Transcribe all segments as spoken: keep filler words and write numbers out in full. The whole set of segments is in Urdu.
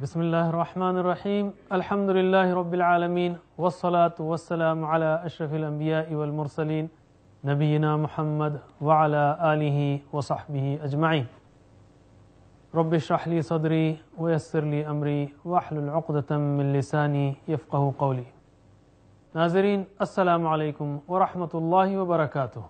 بسم اللہ الرحمن الرحیم الحمد للہ رب العالمین والصلاة والسلام علی اشرف الانبیاء والمرسلین نبینا محمد وعلی آلہ وصحبہ اجمعین رب اشرح لی صدری ویسر لی امری واحلل عقدۃ من لسانی یفقہوا قولی۔ ناظرین السلام علیکم ورحمۃ اللہ وبرکاتہ۔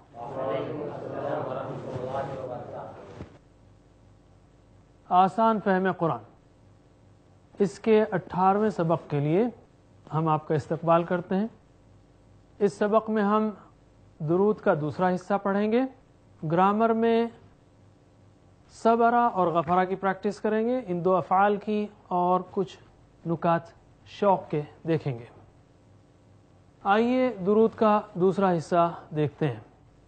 آسان فہم قرآن، اس کے اٹھارہویں سبق کے لیے ہم آپ کا استقبال کرتے ہیں۔ اس سبق میں ہم درود کا دوسرا حصہ پڑھیں گے، گرامر میں صبرہ اور غفرہ کی پریکٹس کریں گے، ان دو افعال کی، اور کچھ نکات شوق کے دیکھیں گے۔ آئیے درود کا دوسرا حصہ دیکھتے ہیں۔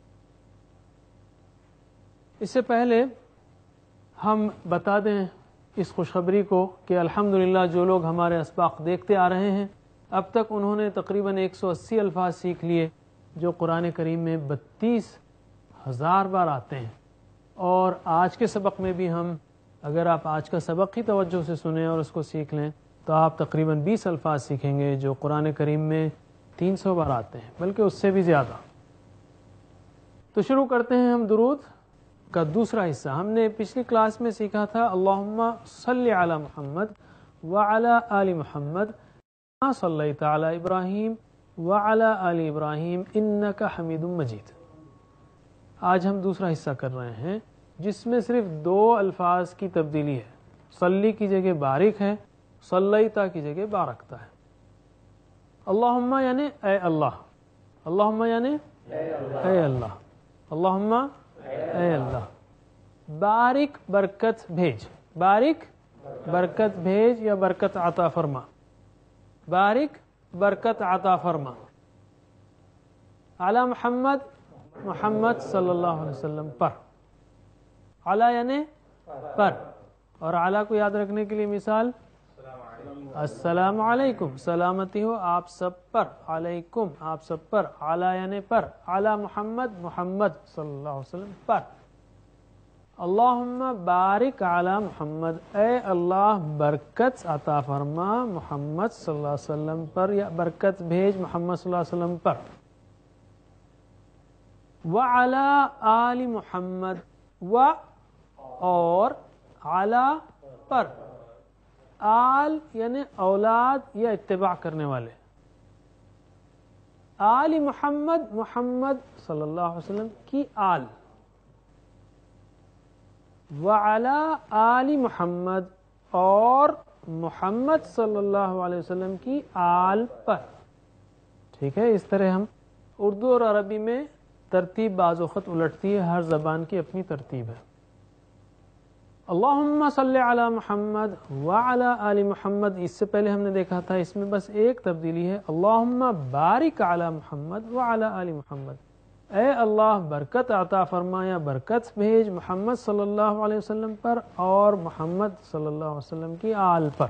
اس سے پہلے ہم بتا دیں اس خوشخبری کو کہ الحمدللہ جو لوگ ہمارے اسباق دیکھتے آ رہے ہیں، اب تک انہوں نے تقریباً ایک سو اسی الفاظ سیکھ لیے جو قرآن کریم میں بتیس ہزار بار آتے ہیں۔ اور آج کے سبق میں بھی ہم، اگر آپ آج کا سبق ہی توجہ سے سنیں اور اس کو سیکھ لیں تو آپ تقریباً بیس الفاظ سیکھیں گے جو قرآن کریم میں تین سو بار آتے ہیں، بلکہ اس سے بھی زیادہ۔ تو شروع کرتے ہیں ہم درود کا دوسرا حصہ۔ ہم نے پچھلی کلاس میں سیکھا تھا اللہم صلی علی محمد وعلی آل محمد کما صلیت علی ابراہیم وعلی آل ابراہیم انک حمید مجید۔ آج ہم دوسرا حصہ کر رہے ہیں جس میں صرف دو الفاظ کی تبدیلی ہے، صلی کی جگہ بارک ہے، صلیتا کی جگہ بارکتا ہے۔ اللہم یعنی اے اللہ، اللہم یعنی اے اللہ، اللہم اے اللہ، بارک برکت بھیج، بارک برکت بھیج یا برکت عطا فرما، بارک برکت عطا فرما علی محمد، محمد صلی اللہ علیہ وسلم پر۔ علی یعنی پر، اور علی کو یاد رکھنے کے لیے مثال السلام علیکم، سلامتی ہو آپ سب پر، علیکم آپ سب پر، علی یعنی پر، علی محمد، محمد صلی اللہ علیہ وسلم پر۔ اللہم بارک علی محمد، اے اللہ برکت عطا فرما محمد صلی اللہ علیہ وسلم پر، یا برکت بھیج محمد صلی اللہ علیہ وسلم پر۔ وعلی آل محمد، و اور علی پر، آل یعنی اولاد یا اتباع کرنے والے، آل محمد، محمد صلی اللہ علیہ وسلم کی آل، وعلی آل محمد اور محمد صلی اللہ علیہ وسلم کی آل پر۔ ٹھیک ہے، اس طرح ہم اردو اور عربی میں ترتیب بعض وقت الٹتی ہے، ہر زبان کی اپنی ترتیب ہے۔ اللہم صلی علی محمد وعلی آل محمد، اس سے پہلے ہم نے دیکھا تھا اس میں بس ایک تبدیلی ہے، اللہم بارک علی محمد وعلی آل محمد، اے اللہ برکت عطا فرما یا برکت بھیج محمد صلی اللہ علیہ وسلم پر اور محمد صلی اللہ علیہ وسلم کی آل پر۔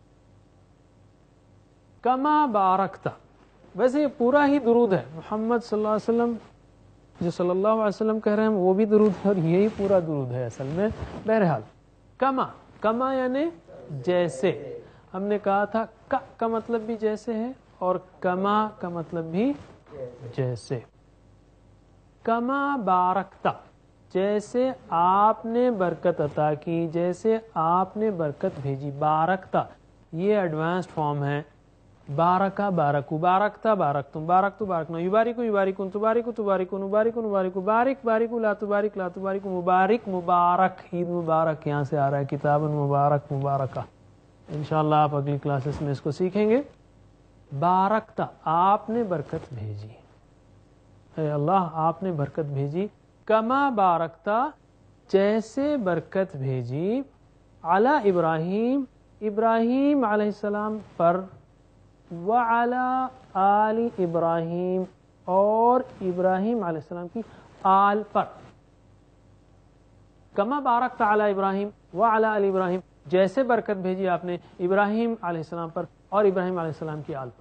کما بارکتا، ویسے یہ پورا ہی درود ہے، محمد صلی اللہ علیہ وسلم جو صلی اللہ علیہ وسلم کہہ رہے ہیں وہ بھی درود ہے، اور یہی پورا درود ہے اصل میں۔ بہرحال کما، کما یعنی جیسے، ہم نے کہا تھا کا کا مطلب بھی جیسے ہے اور کما کا مطلب بھی جیسے۔ کما بارکتا، جیسے آپ نے برکت عطا کی، جیسے آپ نے برکت بھیجی۔ بارکتا یہ ایڈوانسڈ فارم ہے، بارکا بارکو، بارکتا بارکتم، بارکتو بارکنا، یبارکو یبارکون، تبارکو تبارکون، مبارکو مبارکو، بارک بارکو، لا تبارک لا تبارکو، مبارک مبارک، عید مبارک یہاں سے آ رہا ہے، کتاب مبارک مبارکہ۔ انشاءاللہ آپ اگلی کلاسز میں اس کو سیکھیں گے۔ بارکتا آپ نے برکت بھیجی، اے اللہ آپ نے برکت بھیجی۔ کما بارکتا جیسے برکت بھیجی، علی ابراہیم ابراہیم علیہ السلام پر، وعلی آل ابراہیم اور ابراہیم علیہ السلام کی آل پر۔ کما بارکت علی ابراہیم وعلی آل ابراہیم، جیسے برکت بھیجی آپ نے ابراہیم علیہ السلام پر اور ابراہیم علیہ السلام کی آل پر۔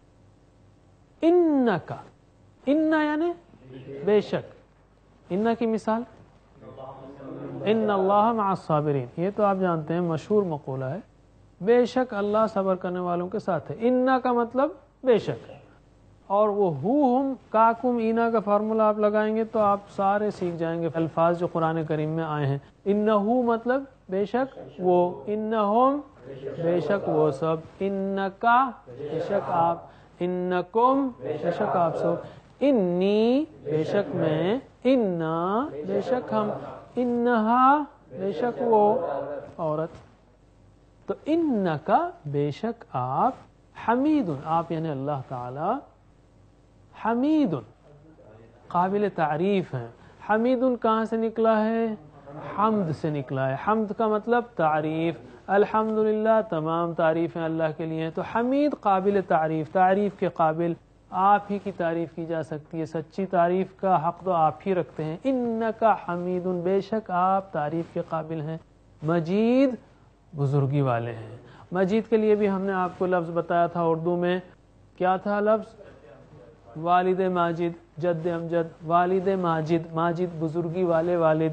انکا، ان یعنی بے شک، ان کی مثال ان اللہ مع الصابرین، یہ تو آپ جانتے ہیں مشہور مقولہ ہے بے شک اللہ صبر کرنے والوں کے ساتھ ہے. انا کا مطلب بے شک, اور وہ ہو ہم کاکم اینا کا فارمولا آپ لگائیں گے تو آپ سارے سیکھ جائیں گے الفاظ جو قرآن کریم میں آئے ہیں. انہو مطلب بے شک وہ, انہم بے شک وہ سب, انکا بے شک آپ, انکم بے شک آپ سب, انی بے شک میں, انا بے شک ہم, انہا بے شک وہ عورت. تو انکا بے شک آپ, حمید آپ یعنی اللہ تعالی, حمید قابل تعریف ہیں. حمید کہاں سے نکلا ہے؟ حمد سے نکلا ہے. حمد کا مطلب تعریف, الحمدللہ تمام تعریفیں اللہ کے لیے ہیں. تو حمید قابل تعریف, تعریف کے قابل, آپ ہی کی تعریف کی جا سکتی ہے, سچی تعریف کا حق تو آپ ہی رکھتے ہیں. انکا حمید بے شک آپ تعریف کے قابل ہیں. مجید بزرگی والے ہیں. مجید کے لیے بھی ہم نے آپ کو لفظ بتایا تھا اردو میں, کیا تھا لفظ؟ والد ماجد, جد امجد, والد ماجد, ماجد بزرگی والے والد,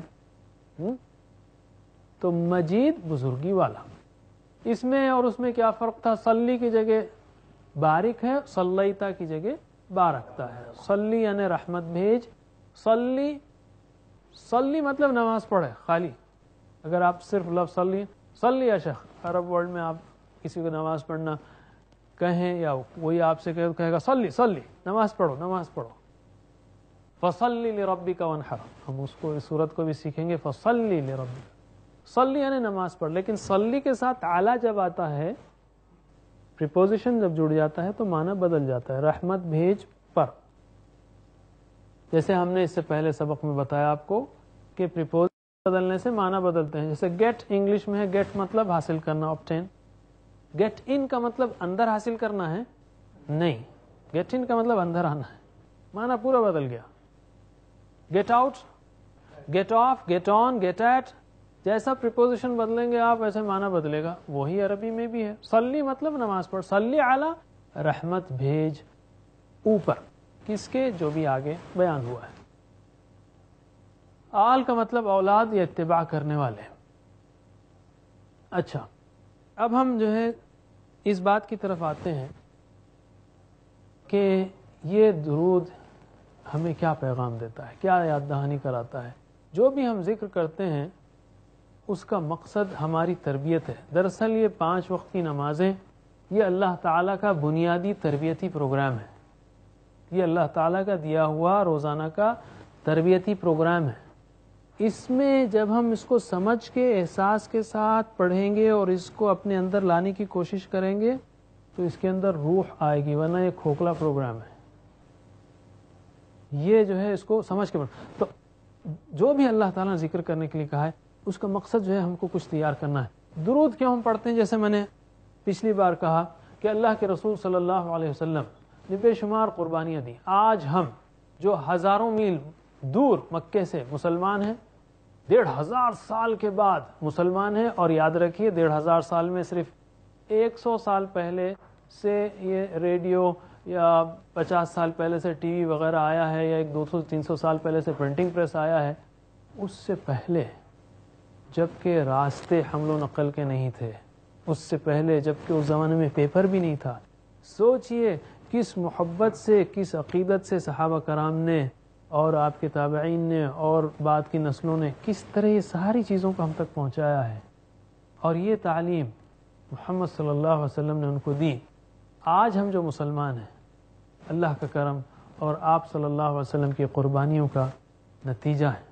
تو مجید بزرگی والا. اس میں اور اس میں کیا فرق تھا؟ صلی کی جگہ بارک ہے, صلیتا کی جگہ بارکتا ہے. صلی یعنی رحمت بھیج, صلی صلی مطلب نماز پڑھے خالی. اگر آپ صرف لفظ صلی صلی یا شیخ عرب ورلڈ میں آپ کسی کو نماز پڑھنا کہیں یا وہی آپ سے کہے گا صلی صلی نماز پڑھو نماز پڑھو. فصلی لربک وانحر, ہم اس کو اس صورت کو بھی سیکھیں گے. فصلی لربک, صلی یعنی نماز پڑھ, لیکن صلی کے ساتھ اعلیٰ جب آتا ہے, پریپوزیشن جب جڑ جاتا ہے تو معنی بدل جاتا ہے. رحمت بھیج پر, جیسے ہم نے اس سے پہلے سبق میں بتایا آپ کو کہ پریپوزیشن بدلنے سے معنی بدلتے ہیں. جیسے گیٹ انگلش میں ہے, گیٹ مطلب حاصل کرنا, obtain. گیٹ ان کا مطلب اندر حاصل کرنا ہے نہیں, گیٹ ان کا مطلب اندر آنا ہے, معنی پورا بدل گیا. Get out, get off, get on, get at, جیسا پریپوزیشن بدلیں گے آپ ویسے معنی بدلے گا. وہی عربی میں بھی ہے. صلی مطلب نماز پڑھ, صلی علی رحمت بھیج اوپر, کس کے؟ جو بھی آگے بیان ہوا ہے. آل کا مطلب اولاد یا اتباع کرنے والے. اچھا, اب ہم جو ہے اس بات کی طرف آتے ہیں کہ یہ درود ہمیں کیا پیغام دیتا ہے, کیا یاد دہانی کراتا ہے. جو بھی ہم ذکر کرتے ہیں اس کا مقصد ہماری تربیت ہے. دراصل یہ پانچ وقت کی نمازیں یہ اللہ تعالیٰ کا بنیادی تربیتی پروگرام ہے. یہ اللہ تعالیٰ کا دیا ہوا روزانہ کا تربیتی پروگرام ہے. اس میں جب ہم اس کو سمجھ کے احساس کے ساتھ پڑھیں گے اور اس کو اپنے اندر لانے کی کوشش کریں گے تو اس کے اندر روح آئے گی, ورنہ یہ کھوکھلا پروگرام ہے. یہ جو ہے اس کو سمجھ کے پڑھ, تو جو بھی اللہ تعالیٰ نے ذکر کرنے کے لیے کہا ہے اس کا مقصد جو ہے ہم کو کچھ تیار کرنا ہے. درود کیوں ہم پڑھتے ہیں؟ جیسے میں نے پچھلی بار کہا کہ اللہ کے رسول صلی اللہ علیہ وسلم نے بے شمار قربانیاں دی. آج ہم جو ہزاروں میل دور مکے سے مسلمان ہیں, ڈیڑھ ہزار سال کے بعد مسلمان ہیں, اور یاد رکھیے ڈیڑھ ہزار سال میں صرف ایک سو سال پہلے سے یہ ریڈیو یا پچاس سال پہلے سے ٹی وی وغیرہ آیا ہے, یا ایک دو سو تین سو سال پہلے سے پرنٹنگ پریس آیا ہے. اس سے پہلے جبکہ راستے حمل و نقل کے نہیں تھے, اس سے پہلے جبکہ اس زمانے میں پیپر بھی نہیں تھا, سوچئے کس محبت سے, کس عقیدت سے صحابہ کرام نے اور آپ کے تابعین نے اور بعد کی نسلوں نے کس طرح یہ ساری چیزوں کو ہم تک پہنچایا ہے. اور یہ تعلیم محمد صلی اللہ علیہ وسلم نے ان کو دی. آج ہم جو مسلمان ہیں اللہ کا کرم اور آپ صلی اللہ علیہ وسلم کی قربانیوں کا نتیجہ ہے.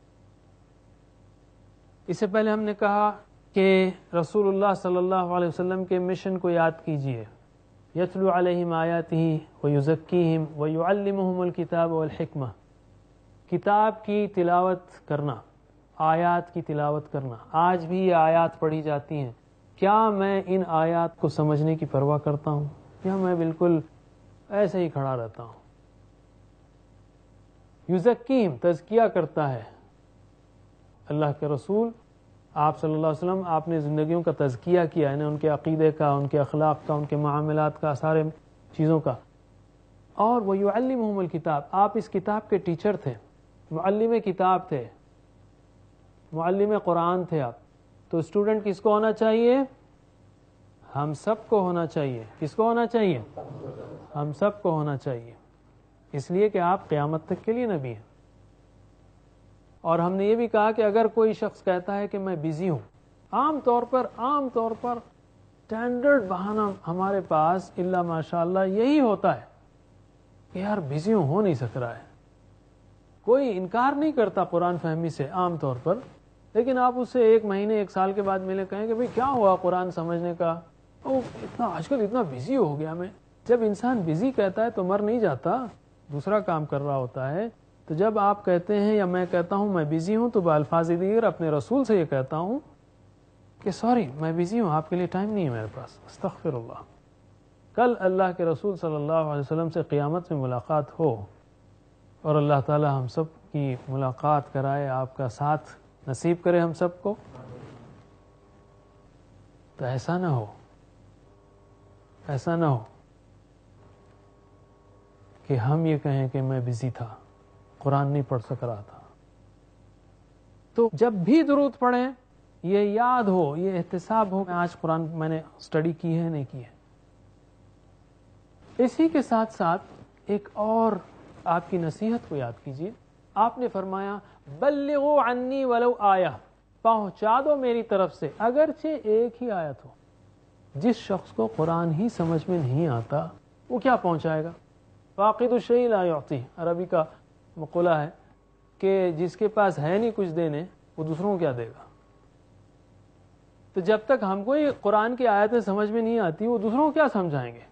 اس سے پہلے ہم نے کہا کہ رسول اللہ صلی اللہ علیہ وسلم کے مشن کو یاد کیجئے. یتلو علیہم آیاتہ ویزکیہم ویعلمہم الکتاب والحکمہ, کتاب کی تلاوت کرنا, آیات کی تلاوت کرنا. آج بھی یہ آیات پڑھی جاتی ہیں, کیا میں ان آیات کو سمجھنے کی پرواہ کرتا ہوں یا میں بالکل ایسے ہی کھڑا رہتا ہوں؟ یزکیہم تزکیہ کرتا ہے اللہ کے رسول آپ صلی اللہ علیہ وسلم. آپ نے زندگیوں کا تزکیہ کیا, یعنی ان کے عقیدے کا, ان کے اخلاق کا, ان کے معاملات کا, سارے چیزوں کا. اور وَيُعَلِّمُهُمُ الْكِتاب, آپ اس کتاب کے ٹیچر تھے, معلم کتاب تھے, معلم قرآن تھے آپ. تو اسٹوڈنٹ کس کو ہونا چاہیے؟ ہم سب کو ہونا چاہیے. کس کو ہونا چاہیے؟ ہم سب کو ہونا چاہیے، اس لیے کہ آپ قیامت تک کے لیے نبی ہیں. اور ہم نے یہ بھی کہا کہ اگر کوئی شخص کہتا ہے کہ میں بزی ہوں، عام طور پر عام طور پر اسٹینڈرڈ بہانہ ہمارے پاس الا ماشاء اللہ یہی ہوتا ہے کہ یار بزی ہوں، ہو نہیں سک رہا ہے. کوئی انکار نہیں کرتا قرآن فہمی سے عام طور پر، لیکن آپ اس سے ایک مہینے ایک سال کے بعد ملے، کہیں کہ بھئی کیا ہوا قرآن سمجھنے کا؟ او اتنا آج کل اتنا بزی ہو گیا میں. جب انسان بزی کہتا ہے تو مر نہیں جاتا، دوسرا کام کر رہا ہوتا ہے. تو جب آپ کہتے ہیں یا میں کہتا ہوں میں بزی ہوں، تو بالفاظ دیگر اپنے رسول سے یہ کہتا ہوں کہ سوری میں بزی ہوں، آپ کے لیے ٹائم نہیں ہے میرے پاس، استغفر اللہ. کل اللہ کے رسول صلی اللہ علیہ وسلم سے قیامت میں ملاقات ہو اور اللہ تعالی ہم سب کی ملاقات کرائے، آپ کا ساتھ نصیب کرے ہم سب کو، تو ایسا نہ ہو ایسا نہ ہو کہ ہم یہ کہیں کہ میں بزی تھا، قرآن نہیں پڑھ سک رہا تھا. تو جب بھی درود پڑھیں یہ یاد ہو، یہ احتساب ہو کہ آج قرآن میں نے اسٹڈی کی ہے نہیں کی ہے. اسی کے ساتھ ساتھ ایک اور آپ کی نصیحت کو یاد کیجیے. آپ نے فرمایا بلغوا عنی ولو آیہ، پہنچا دو میری طرف سے اگرچہ ایک ہی آیت ہو. جس شخص کو قرآن ہی سمجھ میں نہیں آتا وہ کیا پہنچائے گا؟ فاقد الشیء لا یعطی، عربی کا مقولہ ہے کہ جس کے پاس ہے نہیں کچھ دینے وہ دوسروں کو کیا دے گا. تو جب تک ہم کو یہ قرآن کی آیتیں سمجھ میں نہیں آتی وہ دوسروں کو کیا سمجھائیں گے؟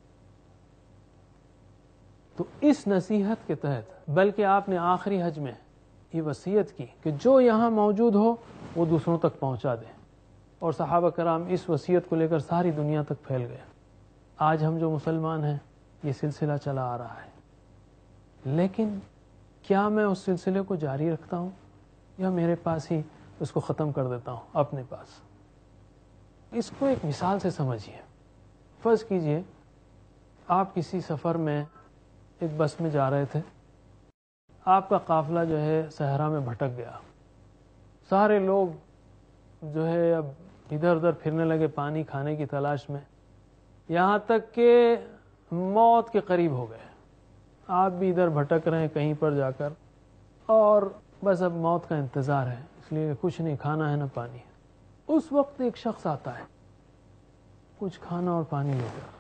تو اس نصیحت کے تحت بلکہ آپ نے آخری حج میں یہ وصیت کی کہ جو یہاں موجود ہو وہ دوسروں تک پہنچا دے، اور صحابہ کرام اس وصیت کو لے کر ساری دنیا تک پھیل گئے. آج ہم جو مسلمان ہیں یہ سلسلہ چلا آ رہا ہے، لیکن کیا میں اس سلسلے کو جاری رکھتا ہوں یا میرے پاس ہی اس کو ختم کر دیتا ہوں اپنے پاس؟ اس کو ایک مثال سے سمجھیے. فرض کیجئے آپ کسی سفر میں ایک بس میں جا رہے تھے، آپ کا قافلہ جو ہے صحرا میں بھٹک گیا، سارے لوگ جو ہے اب ادھر ادھر پھرنے لگے پانی کھانے کی تلاش میں، یہاں تک کہ موت کے قریب ہو گئے. آپ بھی ادھر بھٹک رہے ہیں کہیں پر جا کر، اور بس اب موت کا انتظار ہے، اس لیے کچھ نہیں کھانا ہے نہ پانی ہے. اس وقت ایک شخص آتا ہے کچھ کھانا اور پانی لے کر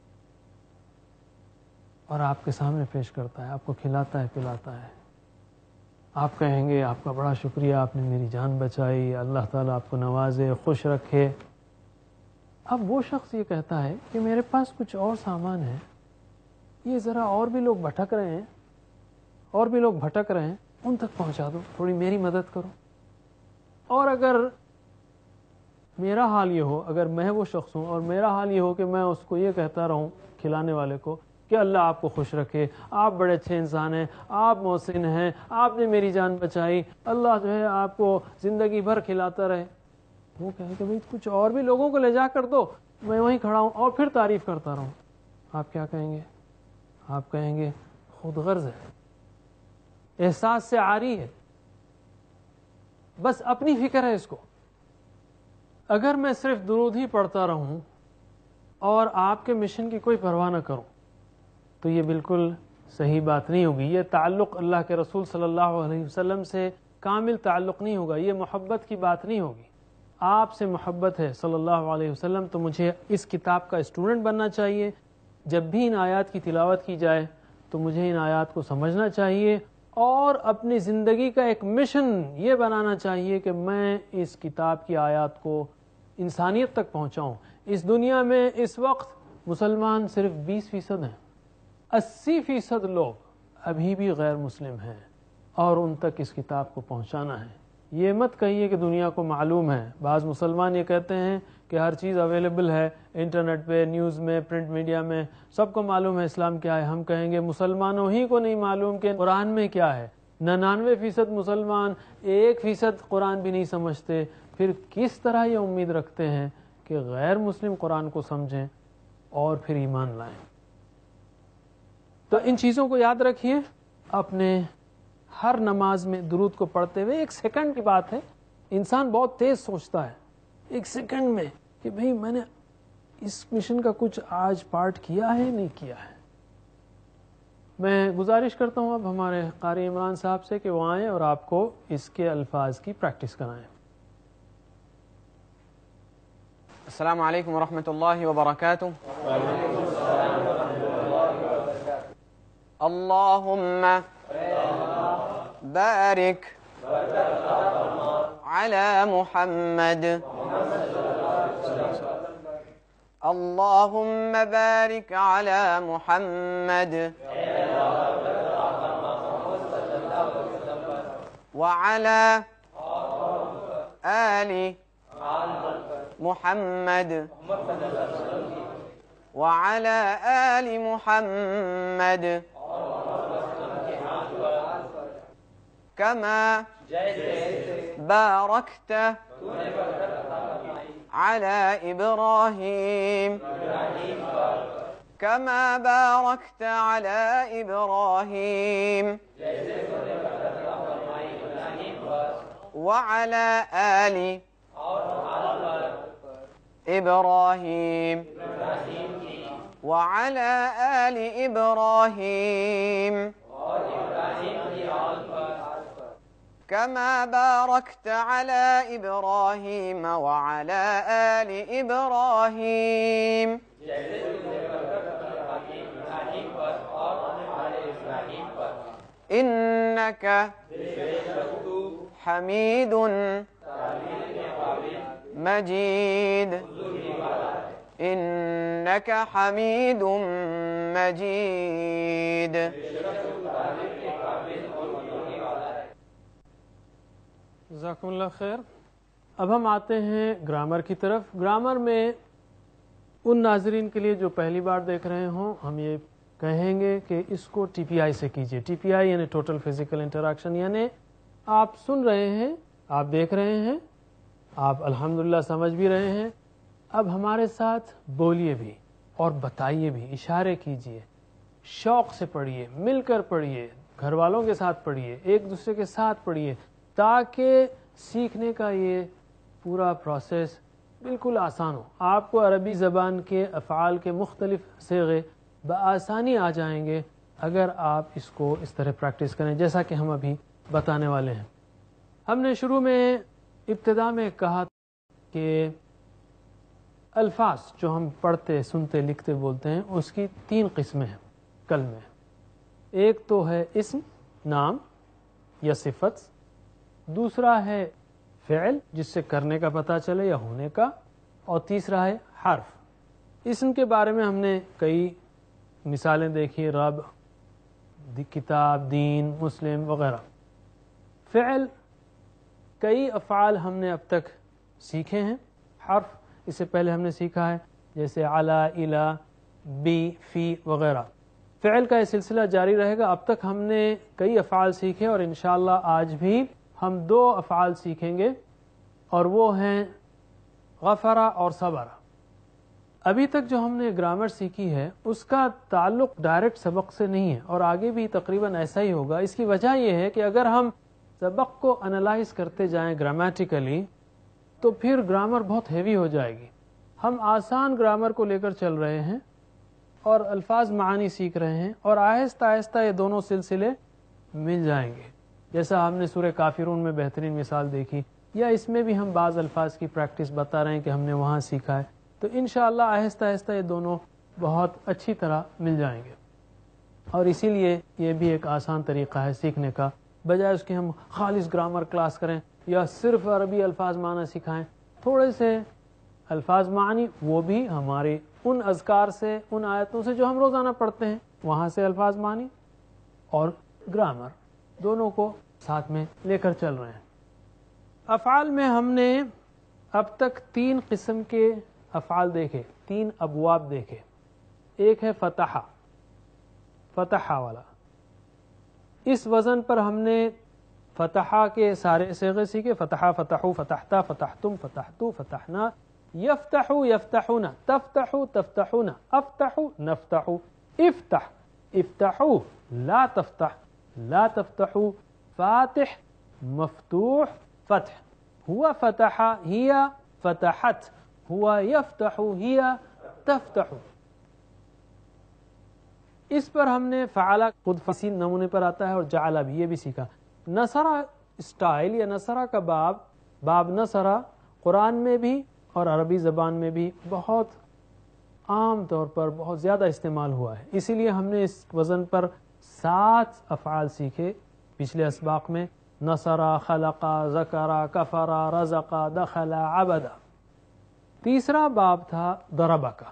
اور آپ کے سامنے پیش کرتا ہے، آپ کو کھلاتا ہے پلاتا ہے. آپ کہیں گے آپ کا بڑا شکریہ، آپ نے میری جان بچائی، اللہ تعالیٰ آپ کو نوازے، خوش رکھے. اب وہ شخص یہ کہتا ہے کہ میرے پاس کچھ اور سامان ہے، یہ ذرا اور بھی لوگ بھٹک رہے ہیں اور بھی لوگ بھٹک رہے ہیں ان تک پہنچا دو، تھوڑی میری مدد کرو. اور اگر میرا حال یہ ہو، اگر میں وہ شخص ہوں اور میرا حال یہ ہو کہ میں اس کو یہ کہتا رہوں کھلانے والے کو کہ اللہ آپ کو خوش رکھے، آپ بڑے اچھے انسان ہیں، آپ محسن ہیں، آپ نے میری جان بچائی، اللہ جو ہے آپ کو زندگی بھر کھلاتا رہے. وہ کہے کہ بھئی کچھ اور بھی لوگوں کو لے جا کر دو، میں وہیں کھڑا ہوں اور پھر تعریف کرتا رہوں. آپ کیا کہیں گے؟ آپ کہیں گے خود غرض ہے، احساس سے عاری ہے، بس اپنی فکر ہے اس کو. اگر میں صرف درود ہی پڑھتا رہوں اور آپ کے مشن کی کوئی پرواہ نہ کروں تو یہ بالکل صحیح بات نہیں ہوگی. یہ تعلق اللہ کے رسول صلی اللہ علیہ وسلم سے کامل تعلق نہیں ہوگا، یہ محبت کی بات نہیں ہوگی. آپ سے محبت ہے صلی اللہ علیہ وسلم تو مجھے اس کتاب کا اسٹوڈنٹ بننا چاہیے. جب بھی ان آیات کی تلاوت کی جائے تو مجھے ان آیات کو سمجھنا چاہیے اور اپنی زندگی کا ایک مشن یہ بنانا چاہیے کہ میں اس کتاب کی آیات کو انسانیت تک پہنچاؤں. اس دنیا میں اس وقت مسلمان صرف بیس فیصد ہیں، اسی فیصد لوگ ابھی بھی غیر مسلم ہیں اور ان تک اس کتاب کو پہنچانا ہے. یہ مت کہیے کہ دنیا کو معلوم ہے. بعض مسلمان یہ کہتے ہیں کہ ہر چیز اویلیبل ہے انٹرنیٹ پہ، نیوز میں، پرنٹ میڈیا میں، سب کو معلوم ہے اسلام کیا ہے. ہم کہیں گے مسلمانوں ہی کو نہیں معلوم کہ قرآن میں کیا ہے. ننانوے فیصد مسلمان ایک فیصد قرآن بھی نہیں سمجھتے، پھر کس طرح یہ امید رکھتے ہیں کہ غیر مسلم قرآن کو سمجھیں اور پھر ایمان لائیں؟ تو ان چیزوں کو یاد رکھیے. اپنے ہر نماز میں درود کو پڑھتے ہوئے ایک سیکنڈ کی بات ہے، انسان بہت تیز سوچتا ہے ایک سیکنڈ میں کہ بھئی میں نے اس مشن کا کچھ آج پارٹ کیا ہے نہیں کیا ہے؟ میں گزارش کرتا ہوں اب ہمارے قاری عمران صاحب سے کہ وہ آئیں اور آپ کو اس کے الفاظ کی پریکٹس کرائیں۔ السلام علیکم ورحمۃ اللہ وبرکاتہ۔ اللہم بارک علی محمد، اللہم بارک علی محمد وعلی آل محمد وعلی آل محمد کما بارکت علی ابراہیم کما بارکت علی ابراہیم وعلی آل ابراہیم وعلی آل ابراہیم کما بارکت علی ابراہیم وعلی آل ابراہیم انک حمید مجید انک حمید مجید۔ جزاکم اللہ خیر۔ اب ہم آتے ہیں گرامر کی طرف۔ گرامر میں ان ناظرین کے لیے جو پہلی بار دیکھ رہے ہوں، ہم یہ کہیں گے کہ اس کو ٹی پی آئی سے کیجئے۔ ٹی پی آئی یعنی ٹوٹل فزیکل انٹریکشن، یعنی آپ سن رہے ہیں، آپ دیکھ رہے ہیں، آپ الحمدللہ سمجھ بھی رہے ہیں، اب ہمارے ساتھ بولیے بھی اور بتائیے بھی، اشارے کیجئے، شوق سے پڑھیے، مل کر پڑھیے، گھر والوں کے ساتھ پڑھیے، ایک دوسرے کے ساتھ پڑھیے، تاکہ سیکھنے کا یہ پورا پروسیس بالکل آسان ہو۔ آپ کو عربی زبان کے افعال کے مختلف صیغے بآسانی آ جائیں گے اگر آپ اس کو اس طرح پریکٹس کریں، جیسا کہ ہم ابھی بتانے والے ہیں۔ ہم نے شروع میں ابتدا میں کہا کہ الفاظ جو ہم پڑھتے سنتے لکھتے بولتے ہیں اس کی تین قسمیں ہیں کلمے۔ ایک تو ہے اسم، نام یا صفت، دوسرا ہے فعل جس سے کرنے کا پتہ چلے یا ہونے کا، اور تیسرا ہے حرف۔ اسم کے بارے میں ہم نے کئی مثالیں دیکھی، رب، کتاب، دین، مسلم وغیرہ۔ فعل کئی افعال ہم نے اب تک سیکھے ہیں۔ حرف اس سے پہلے ہم نے سیکھا ہے، جیسے علی، الی، بی، فی وغیرہ۔ فعل کا یہ سلسلہ جاری رہے گا۔ اب تک ہم نے کئی افعال سیکھے اور انشاءاللہ آج بھی ہم دو افعال سیکھیں گے، اور وہ ہیں غفرہ اور صبرہ۔ ابھی تک جو ہم نے گرامر سیکھی ہے اس کا تعلق ڈائریکٹ سبق سے نہیں ہے، اور آگے بھی تقریباً ایسا ہی ہوگا۔ اس کی وجہ یہ ہے کہ اگر ہم سبق کو انالائز کرتے جائیں گرامیٹیکلی تو پھر گرامر بہت ہیوی ہو جائے گی۔ ہم آسان گرامر کو لے کر چل رہے ہیں اور الفاظ معانی سیکھ رہے ہیں، اور آہستہ آہستہ یہ دونوں سلسلے مل جائیں گے، جیسا ہم نے سورہ کافرون میں بہترین مثال دیکھی، یا اس میں بھی ہم بعض الفاظ کی پریکٹس بتا رہے ہیں کہ ہم نے وہاں سیکھا ہے۔ تو انشاءاللہ آہستہ آہستہ یہ دونوں بہت اچھی طرح مل جائیں گے، اور اسی لیے یہ بھی ایک آسان طریقہ ہے سیکھنے کا، بجائے اس کے ہم خالص گرامر کلاس کریں یا صرف عربی الفاظ معنی سکھائیں۔ تھوڑے سے الفاظ معنی وہ بھی ہمارے ان اذکار سے، ان آیتوں سے جو ہم روزانہ پڑھتے ہیں، وہاں سے الفاظ معنی اور گرامر دونوں کو ساتھ میں لے کر چل رہے ہیں۔ افعال میں ہم نے اب تک تین قسم کے افعال دیکھے، تین ابواب دیکھے۔ ایک ہے فتح، فتح والا۔ اس وزن پر ہم نے فتح کے سارے صیغے سیکھے، فتح، فتحو، فتحتا، فتحتم، فتحتو، فتحنا، یفتحو، یفتحون، تفتحو، تفتحون، افتحو، نفتحو، افتح، افتحو، لا تفتح، لا تفتحو، فاتح، مفتوح، فتح، ہوا فتح، ہی فتحت، ہوا یفتح، ہی تفتح. اس پر ہم نے فعلا خود فصیل نمونے پر آتا ہے اور جعلا بھی، یہ بھی سیکھا. نصرہ اسٹائل یا نصرہ کا باب، باب نصرہ قرآن میں بھی اور عربی زبان میں بھی بہت عام طور پر بہت زیادہ استعمال ہوا ہے. اسی لیے ہم نے اس وزن پر سات افعال سیکھے پچھلے اسباق میں: نصرہ، خلقہ، ذکرہ، کفرہ، رزقہ، دخلہ، عبدہ. تیسرا باب تھا ضربہ کا،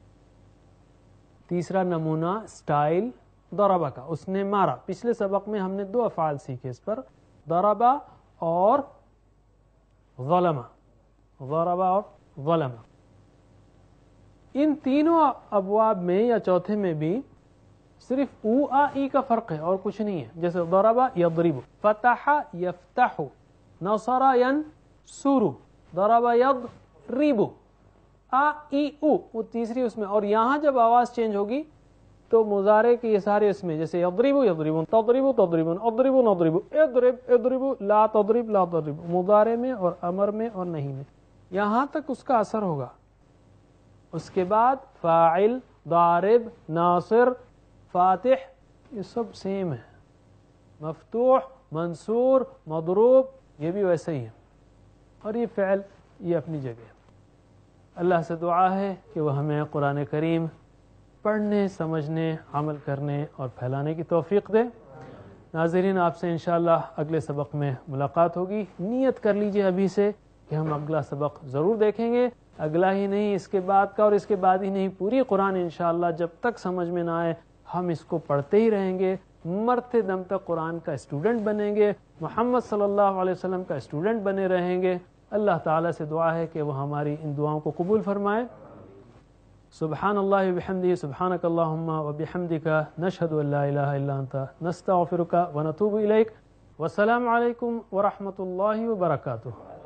تیسرا نمونہ سٹائل ضربہ کا، اس نے مارا. پچھلے سبق میں ہم نے دو افعال سیکھے اس پر، ضربہ اور ظلمہ، ضربہ اور ظلمہ. ان تینوں ابواب میں یا چوتھے میں بھی صرف او آ ای کا فرق ہے اور کچھ نہیں ہے. جیسے ضربہ یضرب، فتح یفتح، نصر ینصر، ضرب یضرب، آ ای او وہ تیسری اس میں. اور یہاں جب آواز چینج ہوگی تو مضارع کے یہ سارے اس میں، جیسے یضرب یضربون، تضرب تضربون، اضرب نضرب، اضرب اضرب، لا تضرب لا تضرب، مضارع میں اور امر میں اور نہیں میں، یہاں تک اس کا اثر ہوگا. اس کے بعد فاعل، ضارب، ناصر، فاتح، یہ سب سیم ہے. مفتوح، منصور، مضروب، یہ بھی ویسے ہی ہے. اور یہ فعل یہ اپنی جگہ ہے. اللہ سے دعا ہے کہ وہ ہمیں قرآن کریم پڑھنے، سمجھنے، عمل کرنے اور پھیلانے کی توفیق دے. ناظرین، آپ سے انشاءاللہ اگلے سبق میں ملاقات ہوگی. نیت کر لیجئے ابھی سے کہ ہم اگلا سبق ضرور دیکھیں گے. اگلا ہی نہیں، اس کے بعد کا، اور اس کے بعد ہی نہیں، پوری قرآن انشاءاللہ جب تک سمجھ میں نہ آئے ہم اس کو پڑھتے ہی رہیں گے. مرتے دم تک قرآن کا اسٹوڈنٹ بنیں گے، محمد صلی اللہ علیہ وسلم کا اسٹوڈنٹ بنے رہیں گے. اللہ تعالیٰ سے دعا ہے کہ وہ ہماری ان دعاؤں کو قبول فرمائے. سبحان اللہ وبحمدہ، سبحانک اللہم وبحمدک، نشہد ان لا الہ الا انت، نستغفرک ونتوب الیک. والسلام علیکم ورحمۃ اللہ وبرکاتہ.